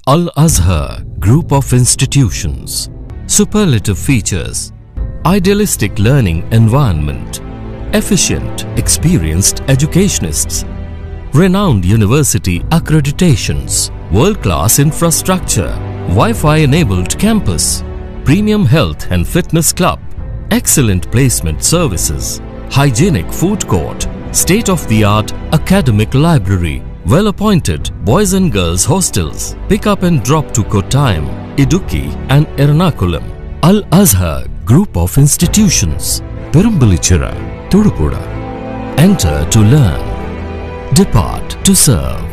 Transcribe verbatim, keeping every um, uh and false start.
AL-AZHAR Group of Institutions. Superlative features: idealistic learning environment, efficient, experienced educationists, renowned university accreditations, world-class infrastructure, Wi-Fi enabled campus, premium health and fitness club, excellent placement services, hygienic food court, state-of-the-art academic library, well-appointed boys and girls hostels, pick-up and drop to Kottayam, Idukki and Ernakulam. AL-AZHAR Group of Institutions. Perumbillichira, Thodupuzha. Enter to learn. Depart to serve.